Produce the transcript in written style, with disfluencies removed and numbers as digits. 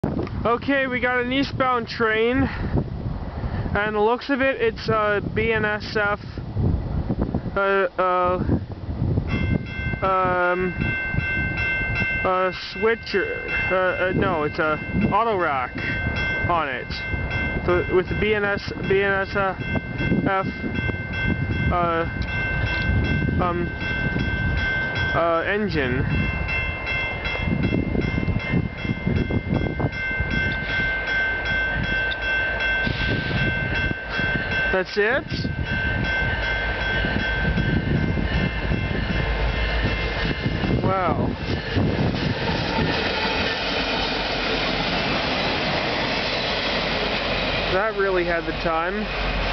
Okay, we got an eastbound train, and the looks of it, it's a BNSF switcher. No, it's a auto rack on it. So with the BNSF engine. That's it? Wow. That really had the time.